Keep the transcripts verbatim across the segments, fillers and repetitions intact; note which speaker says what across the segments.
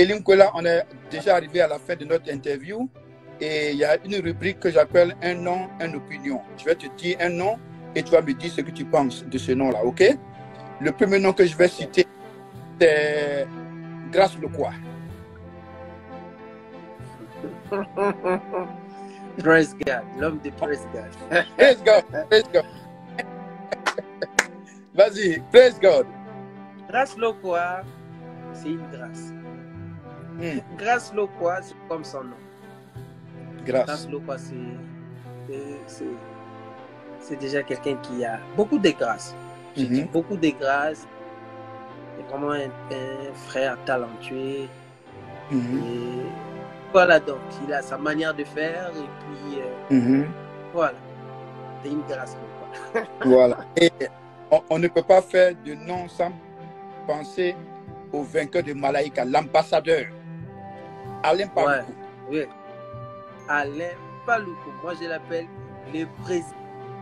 Speaker 1: Elim Kola, on est déjà arrivé à la fin de notre interview et il y a une rubrique que j'appelle un nom, une opinion. Je vais te dire un nom et tu vas me dire ce que tu penses de ce nom-là, ok? Le premier nom que je vais citer, c'est Grace Lokwa.
Speaker 2: Praise God, l'homme de Praise God.
Speaker 1: Praise God, praise God. Vas-y, praise God.
Speaker 2: Grace Lokwa, c'est une grâce.
Speaker 1: Hmm.
Speaker 2: Grace Lokwa, c'est comme son nom.
Speaker 1: Grâce.
Speaker 2: Grace Lokwa, c'est déjà quelqu'un qui a beaucoup de grâce. Je dis
Speaker 1: Mm-hmm.
Speaker 2: beaucoup de grâce. C'est vraiment un, un frère talentueux.
Speaker 1: Mm-hmm.
Speaker 2: Et voilà, donc il a sa manière de faire et puis euh,
Speaker 1: Mm-hmm.
Speaker 2: voilà, c'est une grâce.
Speaker 1: Voilà. Et on, on ne peut pas faire de nom sans penser au vainqueur de Malaika, l'ambassadeur Alain Paloukou.
Speaker 2: Ouais, oui. Alain Paloukou, moi je l'appelle le président.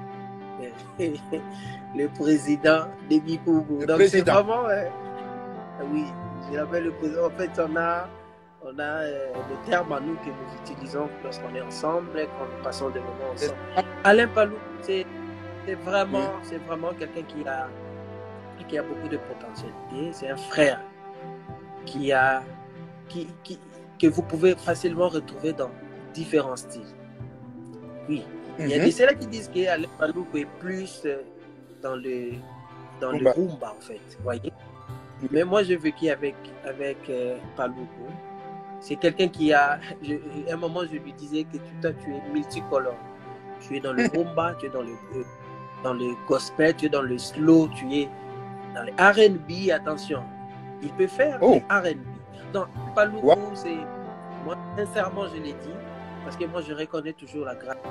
Speaker 2: Le président de Bikougou. Donc c'est vraiment, euh, oui, je l'appelle le président. En fait, on a, on a euh, le terme à nous que nous utilisons lorsqu'on est ensemble, quand nous passons des moments ensemble. Alain Paloukou, c'est vraiment, oui. c'est vraiment quelqu'un qui a, qui a beaucoup de potentialité. C'est un frère qui a, qui, qui, que vous pouvez facilement retrouver dans différents styles. Oui. Il y a des ceux qui disent qu'Alain Paloukou est plus euh, dans le dans rumba. le rumba en fait, voyez. Mais moi j'ai vécu avec avec euh, Paloukou. C'est quelqu'un qui a, je, à un moment je lui disais que tu, toi, tu es multicolore. Tu es dans le rumba, tu es dans le euh, dans le gospel, tu es dans le slow, tu es dans le R and B. Attention, il peut faire oh. le R and B. Donc Paloukou, wow. c'est moi sincèrement je l'ai dit parce que moi je reconnais toujours la grâce.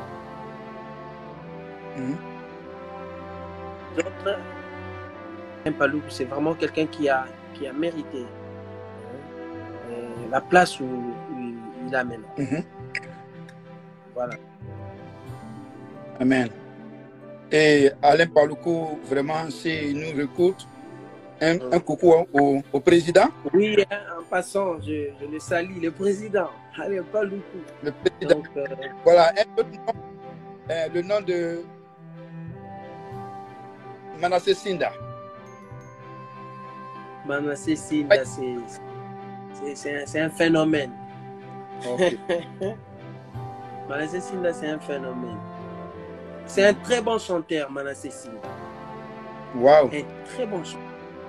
Speaker 2: Mmh. Paloukou, c'est vraiment quelqu'un qui a, qui a mérité euh, la place où, où il a maintenant. Mmh. Voilà.
Speaker 1: Amen. Et Alain Paloukou, vraiment, s'il nous écoute, un, mmh. un coucou au, au président.
Speaker 2: Oui, en passant, je, je le salue, le président, Alain Paloukou.
Speaker 1: Le président. Donc, euh... Voilà, un autre nom, euh, le nom de Manasseh Sinda.
Speaker 2: Manasseh Sinda, c'est un, un phénomène. Okay. Manasseh Sinda, c'est un phénomène. C'est un très bon chanteur, Manasseh Sinda.
Speaker 1: Wow.
Speaker 2: Un très bon chanteur.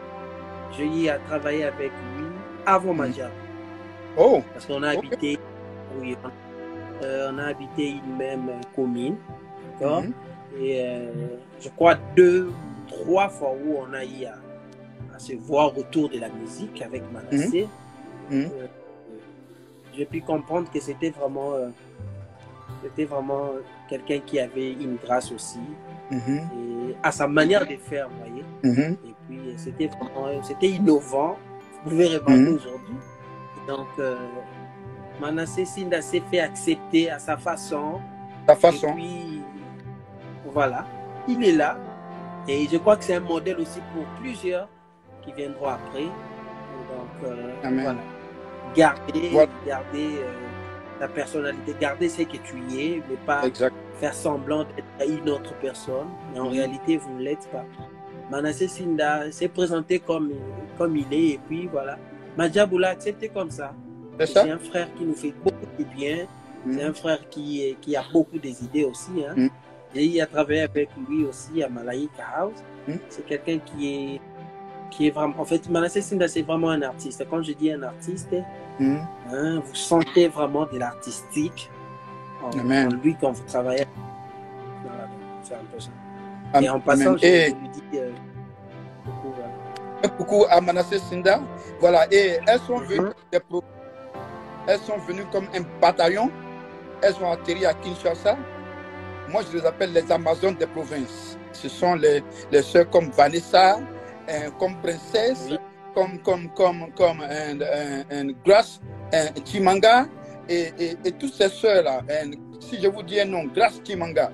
Speaker 2: Je y ai travaillé avec lui avant ma job.
Speaker 1: Oh.
Speaker 2: Parce qu'on a okay. habité, oui, on, euh, on a habité une même commune. D'accord. Mm-hmm. Et euh, je crois deux trois fois où on a eu à, à se voir autour de la musique avec Manasseh. Mmh. Mmh. Euh, j'ai pu comprendre que c'était vraiment, euh, c'était vraiment quelqu'un qui avait une grâce aussi, mmh. et à sa manière de faire, vous voyez. Mmh. Et puis c'était vraiment, c'était innovant. Vous pouvez remarquer mmh. aujourd'hui. Donc euh, Manasseh Sinda s'est fait accepter à sa façon.
Speaker 1: Sa façon.
Speaker 2: Et puis voilà, il est là. Et je crois que c'est un modèle aussi pour plusieurs qui viendront après. Et donc, euh, voilà. Garder, voilà. garder euh, ta personnalité, garder ce que tu es, mais pas exact. Faire semblant d'être une autre personne. Mais en mmh. réalité, vous ne l'êtes pas. Manasseh Sinda s'est présenté comme, comme il est, et puis voilà. Madjabou l'a accepté comme ça. C'est un frère qui nous fait beaucoup de bien. Mmh. C'est un frère qui, qui a beaucoup des idées aussi. Hein. Mmh. J'ai eu à travailler avec lui aussi à Malaika House. Mm. C'est quelqu'un qui est, qui est vraiment... En fait, Manasseh Sinda, c'est vraiment un artiste. Quand je dis un artiste, mm. hein, vous sentez vraiment de l'artistique en, en lui quand vous travaillez. Voilà, c'est un peu ça. Amen. Et en passant, je, et... je lui dis euh, beaucoup, voilà.
Speaker 1: beaucoup à Manasseh Sinda. Voilà, et elles sont venues, mm-hmm. pro... elles sont venues comme un bataillon. Elles ont atterri à Kinshasa. Moi, je les appelle les Amazones des provinces. Ce sont les, les sœurs comme Vanessa, euh, comme Princesse, oui. comme, comme, comme, comme un, un, un Grace, un Chimanga, et, et, et toutes ces sœurs-là. Si je vous dis un nom, Grace Chimanga.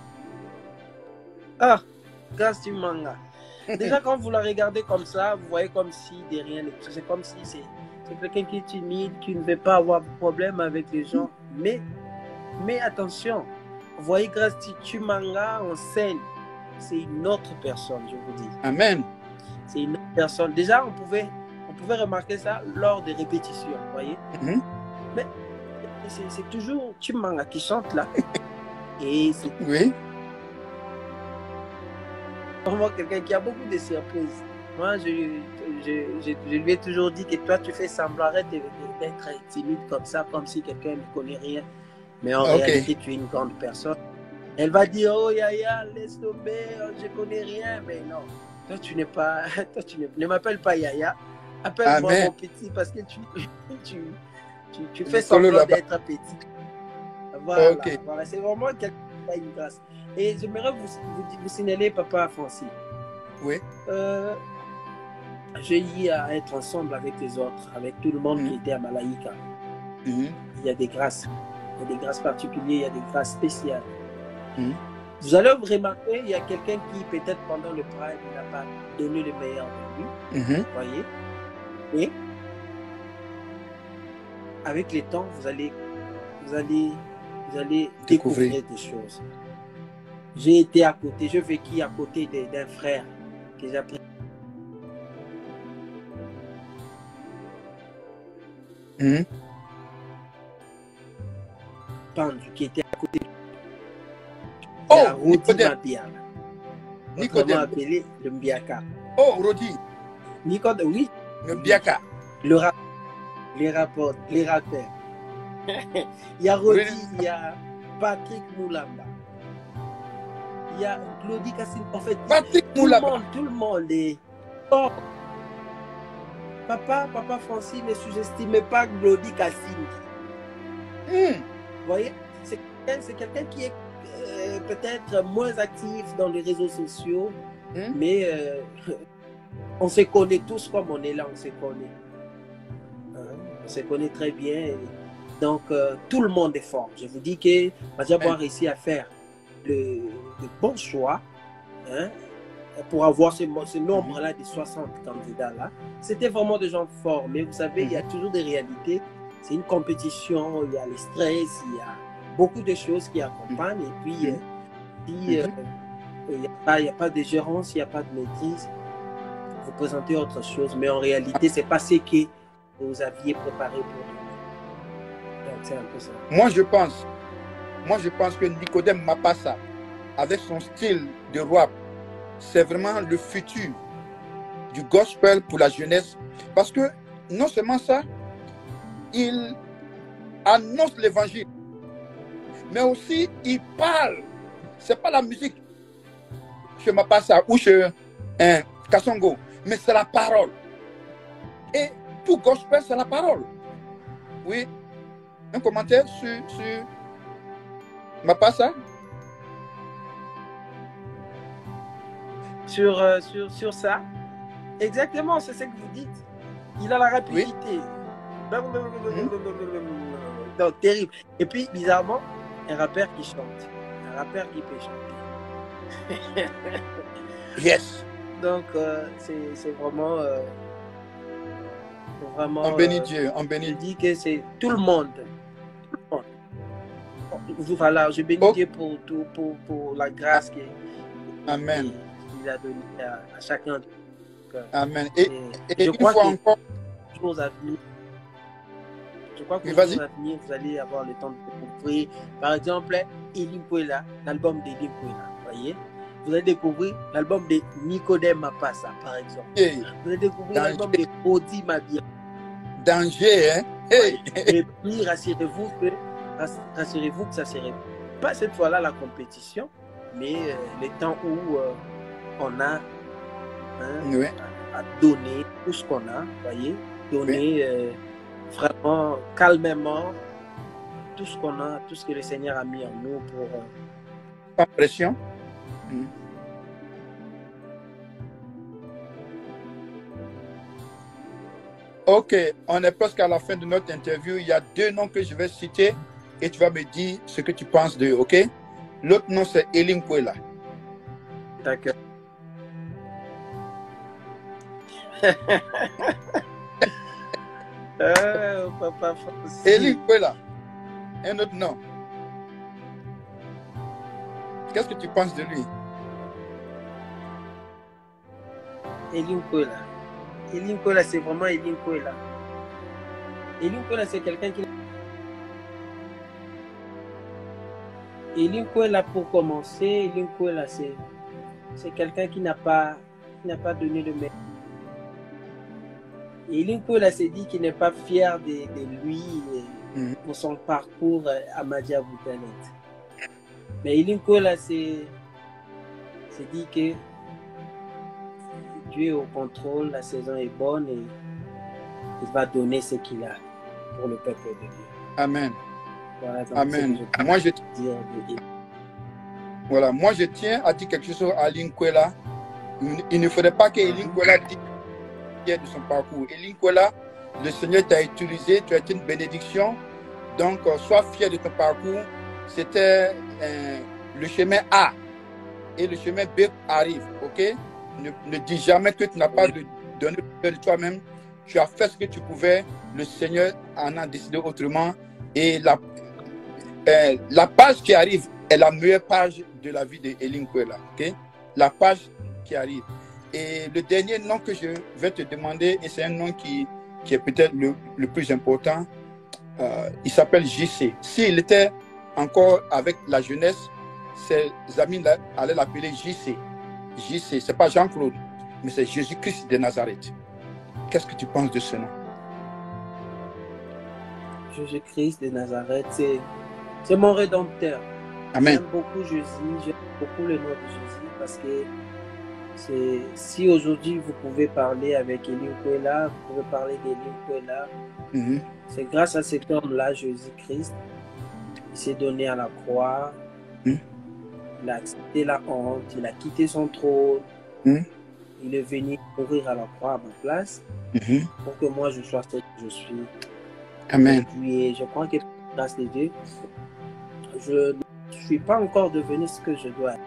Speaker 2: Ah, Grace Chimanga. Déjà, quand vous la regardez comme ça, vous voyez comme si de rien n'est. C'est comme si c'est quelqu'un qui est timide, qui ne veut pas avoir de problème avec les gens. Mais, mais attention, vous voyez, Grâce Chimanga en scène, c'est une autre personne, je vous dis.
Speaker 1: Amen.
Speaker 2: C'est une autre personne. Déjà, on pouvait, on pouvait remarquer ça lors des répétitions, vous voyez. Mm-hmm. Mais c'est toujours Chimanga qui chante là. Et c'est
Speaker 1: oui.
Speaker 2: vraiment quelqu'un qui a beaucoup de surprises. Moi, je, je, je, je lui ai toujours dit que toi, tu fais semblant d'être timide comme ça, comme si quelqu'un ne connaît rien. Mais en okay. réalité, tu es une grande personne. Elle va dire, oh Yaya, laisse tomber, je ne connais rien. Mais non, toi, tu n'es pas, toi, tu ne, ne m'appelles pas Yaya. Appelle-moi mon petit parce que tu, tu, tu, tu fais semblant d'être petit. Voilà, okay. voilà. C'est vraiment quelqu'un qui a une grâce. Et j'aimerais vous, vous, vous signaler, Papa Francis.
Speaker 1: Oui.
Speaker 2: Euh, j'ai eu à être ensemble avec les autres, avec tout le monde mmh. qui était à Malaïka. Mmh. Il y a des grâces. Il y a des grâces particulières, il y a des grâces spéciales. Mmh. Vous allez vous remarquer, il y a quelqu'un qui, peut-être pendant le prime, n'a pas donné le meilleur de lui. Mmh. Vous voyez? Et avec le temps, vous allez, vous allez, vous allez découvrir. découvrir des choses. J'ai été à côté, j'ai vécu à côté d'un frère que j'apprécie.
Speaker 1: Mmh.
Speaker 2: Pendu, qui était à côté.
Speaker 1: Oh,
Speaker 2: Rodi Mabiala. Nicodème. Appelé le Mbiaka.
Speaker 1: Oh, Rodi.
Speaker 2: Nicodème, oui.
Speaker 1: Le Mbiaka.
Speaker 2: Le rap, les rapports, les rappeurs. Il y a Rodi, oui. Il y a Patrick Moulamba. Il y a Claudie Cassine. En fait,
Speaker 1: Patrick
Speaker 2: tout
Speaker 1: Moulamba.
Speaker 2: le monde, tout le monde est. Oh. Papa, Papa Francis ne sous-estimez pas Claudie Cassine.
Speaker 1: Mm.
Speaker 2: Vous voyez, c'est quelqu'un qui est euh, peut-être moins actif dans les réseaux sociaux, mm. mais euh, on se connaît tous comme on est là, on se connaît. Hein? On se connaît très bien. Et donc, euh, tout le monde est fort. Je vous dis que Majaboua a réussi à faire de, de bons choix. Hein? Pour avoir ce, ce nombre-là de soixante candidats-là. C'était vraiment des gens forts. Mais vous savez, il y a toujours des réalités. C'est une compétition, il y a le stress, il y a beaucoup de choses qui accompagnent. Et puis, euh, si euh, il n'y a, a pas de gérance, il n'y a pas de maîtrise, vous présentez autre chose. Mais en réalité, ce n'est pas ce que vous aviez préparé pour nous. Donc, c'est un peu ça.
Speaker 1: Moi, je pense, moi, je pense que Nicodème Mapassa, avec son style de roi, c'est vraiment le futur du gospel pour la jeunesse. Parce que non seulement ça, il annonce l'évangile, mais aussi il parle. C'est pas la musique chez Mapassa ou chez hein, Kassongo, mais c'est la parole. Et tout gospel, c'est la parole. Oui. Un commentaire sur, sur Mapassa?
Speaker 2: Sur, euh, sur, sur ça. Exactement, c'est ce que vous dites. Il a la rapidité. Oui. Mmh. Donc, terrible. Et puis, bizarrement, un rappeur qui chante. Un rappeur qui peut chanter.
Speaker 1: Yes.
Speaker 2: Donc, euh, c'est vraiment, euh, vraiment...
Speaker 1: On bénit euh, Dieu, on bénit.
Speaker 2: Je dis que c'est tout le monde. Tout le monde. Voilà, je bénis oh. Dieu pour, tout, pour, pour la grâce qu'il
Speaker 1: Amen.
Speaker 2: a donnée à, à chacun.
Speaker 1: Amen. Et, et, et
Speaker 2: je
Speaker 1: une
Speaker 2: crois
Speaker 1: fois
Speaker 2: que
Speaker 1: encore...
Speaker 2: choses à venir. Je crois que
Speaker 1: oui,
Speaker 2: aux jours à venir, vous allez avoir le temps de découvrir. Par exemple, Elim Pouela, l'album d'Elim Pouela. Vous voyez? Vous allez découvrir l'album de Nicodème Mapassa, par exemple. Hey. Vous allez découvrir l'album de Rodi Mabiala.
Speaker 1: Danger, hein? Hey.
Speaker 2: Et puis, rassurez-vous que, rassurez-vous que ça serait pas cette fois-là la compétition, mais euh, les temps où euh, on a hein,
Speaker 1: oui.
Speaker 2: à, à donner tout ce qu'on a, vous voyez? Donner... Oui. Euh, vraiment calmement tout ce qu'on a, tout ce que le Seigneur a mis en nous pour...
Speaker 1: Pas pression. Mmh. Ok, on est presque à la fin de notre interview. Il y a deux noms que je vais citer et tu vas me dire ce que tu penses d'eux, ok? L'autre nom, c'est Elim Pouela.
Speaker 2: D'accord. Euh, papa Francis.
Speaker 1: Eli Nkwela, un autre nom. Qu'est-ce que tu penses de lui?
Speaker 2: Eli Nkwela. Eli Nkwela, c'est vraiment Eli Nkwela. Eli Nkwela, c'est quelqu'un qui... Eli Nkwela, pour commencer, Eli Nkwela, c'est c'est quelqu'un qui n'a pas, qui n'a pas donné le mérite. Eli Nkwela s'est dit qu'il n'est pas fier de, de lui mm. pour son parcours à Madia Boutanet. Mais Eli Nkwela s'est dit que Dieu est au contrôle, la saison est bonne et il va donner ce qu'il a pour le peuple de Dieu.
Speaker 1: Amen.
Speaker 2: Voilà,
Speaker 1: Amen. Je moi, je...
Speaker 2: Dire de...
Speaker 1: Voilà, moi je tiens à dire quelque chose à Eli Nkwela. Il ne faudrait pas que Eli Nkwela dise de son parcours. Eli Nkwela, le Seigneur t'a utilisé, tu as été une bénédiction. Donc, euh, sois fier de ton parcours. C'était euh, le chemin A et le chemin B arrive. Ok? Ne, ne dis jamais que tu n'as pas de, donné de toi-même. Tu as fait ce que tu pouvais. Le Seigneur en a décidé autrement. Et la, euh, la page qui arrive est la meilleure page de la vie d'Eli Nkwela. Okay? La page qui arrive. Et le dernier nom que je vais te demander, et c'est un nom qui, qui est peut-être le, le plus important, euh, il s'appelle J C. S'il était encore avec la jeunesse, ses amis allaient l'appeler J C. J C, ce n'est pas Jean-Claude, mais c'est Jésus-Christ de Nazareth. Qu'est-ce que tu penses de ce nom?
Speaker 2: Jésus-Christ de Nazareth, c'est mon rédempteur.
Speaker 1: Amen.
Speaker 2: J'aime beaucoup Jésus, j'aime beaucoup le nom de Jésus parce que si aujourd'hui vous pouvez parler avec Eli Nkwela, vous pouvez parler d'Eli Nkwela, mm-hmm. c'est grâce à cet homme-là, Jésus-Christ, il s'est donné à la croix, mm-hmm. il a accepté la honte, il a quitté son trône, mm-hmm. il est venu mourir à la croix à ma place, mm-hmm. pour que moi je sois ce que je suis.
Speaker 1: Amen.
Speaker 2: Et je crois que grâce à Dieu, je ne suis pas encore devenu ce que je dois être.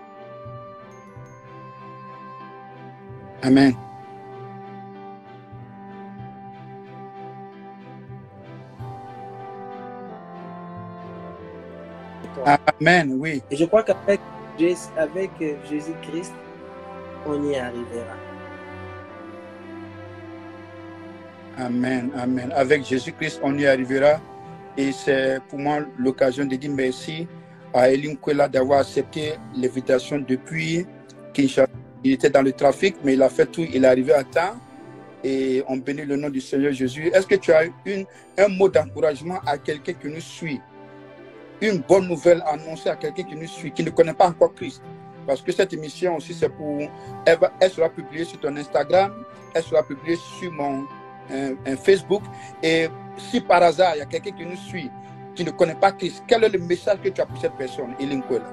Speaker 1: Amen. Amen, oui.
Speaker 2: Et je crois qu'avec avec Jésus-Christ, on y arrivera.
Speaker 1: Amen, amen. Avec Jésus-Christ, on y arrivera. Et c'est pour moi l'occasion de dire merci à Eli Nkwela d'avoir accepté l'invitation depuis Kinshasa. Il était dans le trafic, mais il a fait tout, il est arrivé à temps. Et on bénit le nom du Seigneur Jésus. Est-ce que tu as une, un mot d'encouragement à quelqu'un qui nous suit? Une bonne nouvelle à annoncer à quelqu'un qui nous suit, qui ne connaît pas encore Christ? Parce que cette émission aussi, c'est pour... Elle, va, elle sera publiée sur ton Instagram, elle sera publiée sur mon un, un Facebook. Et si par hasard, il y a quelqu'un qui nous suit, qui ne connaît pas Christ, quel est le message que tu as pour cette personne, Eli Nkwela?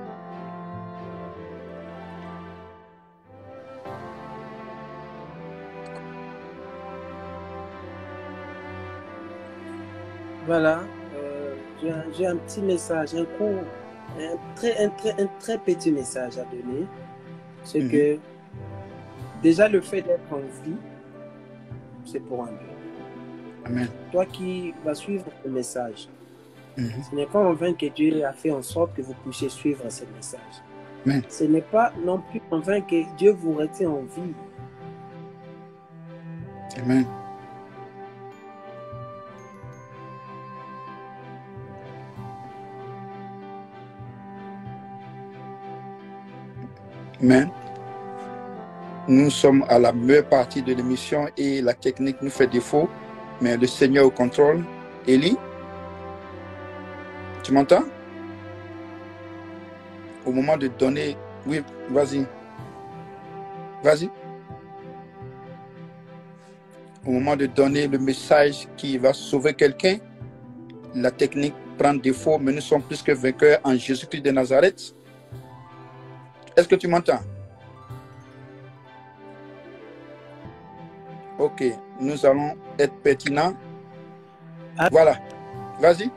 Speaker 2: Voilà, euh, j'ai un petit message, un court, un très, un, très, un très petit message à donner. C'est mm-hmm. que déjà le fait d'être en vie, c'est pour un Dieu.
Speaker 1: Amen.
Speaker 2: Toi qui vas suivre ce message,
Speaker 1: mm-hmm.
Speaker 2: ce n'est pas en vain que Dieu a fait en sorte que vous puissiez suivre ce message.
Speaker 1: Amen.
Speaker 2: Ce n'est pas non plus en vain que Dieu vous retient en vie.
Speaker 1: Amen. Amen. Nous sommes à la meilleure partie de l'émission et la technique nous fait défaut, mais le Seigneur au contrôle. Eli, tu m'entends? Au moment de donner... Oui, vas-y. Vas-y. Au moment de donner le message qui va sauver quelqu'un, la technique prend défaut, mais nous sommes plus que vainqueurs en Jésus-Christ de Nazareth. Est-ce que tu m'entends? Ok, nous allons être pertinents. Ah. Voilà, vas-y.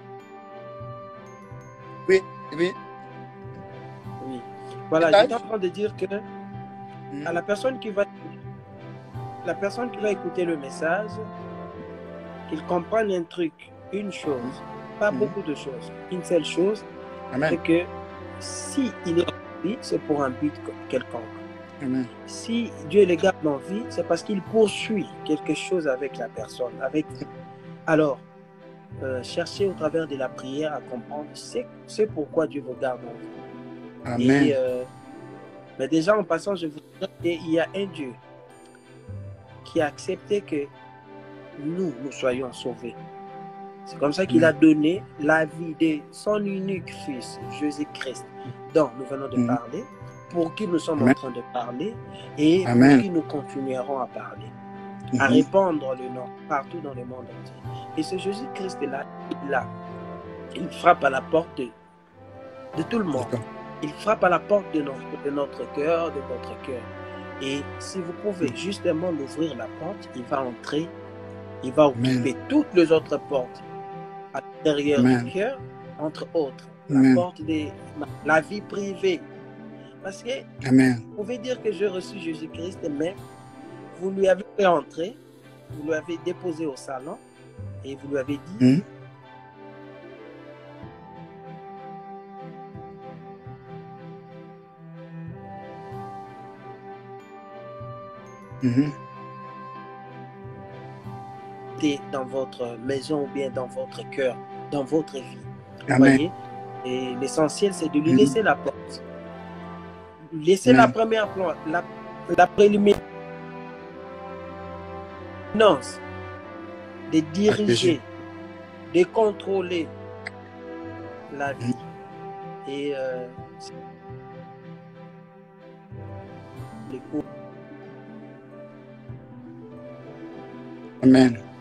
Speaker 1: Oui, oui.
Speaker 2: Oui. Voilà, j'étais en train de dire que hmm. à la personne qui va la personne qui va écouter le message, qu'ils comprennent un truc, une chose, pas mm-hmm. beaucoup de choses, une seule chose, c'est que si il est en vie, c'est pour un but quelconque.
Speaker 1: Amen.
Speaker 2: Si Dieu les garde en vie, c'est parce qu'il poursuit quelque chose avec la personne, avec vous. Alors, euh, cherchez au travers de la prière à comprendre c'est pourquoi Dieu vous garde en vie.
Speaker 1: Amen.
Speaker 2: Et, euh, mais déjà en passant, je vous dis qu'il y a un Dieu qui a accepté que nous, nous soyons sauvés. C'est comme ça qu'il a donné la vie de son unique fils, Jésus-Christ, dont nous venons de mm. parler, pour qui nous sommes Amen. En train de parler et Amen. Pour qui nous continuerons à parler, mm-hmm. à répandre le nom partout dans le monde entier. Et ce Jésus-Christ-là, là, il frappe à la porte de, de tout le monde. Il frappe à la porte de notre, de notre cœur, de votre cœur. Et si vous pouvez justement l'ouvrir la porte, il va entrer, il va occuper Amen. Toutes les autres portes à l'intérieur du cœur, entre autres, Amen. La porte de la vie privée. Parce que Amen. Vous pouvez dire que j'ai reçu Jésus-Christ, mais vous lui avez fait entrer, vous lui avez déposé au salon et vous lui avez dit mm.
Speaker 1: Mm-hmm.
Speaker 2: dans votre maison ou bien dans votre cœur, dans votre vie. Vous
Speaker 1: Amen.
Speaker 2: Voyez? Et l'essentiel, c'est de lui mm-hmm. laisser la porte. Laisser Amen. La première plante, la, la préliminaire, de diriger, de contrôler la vie. Mm-hmm. Et euh, les cours.
Speaker 1: Amen.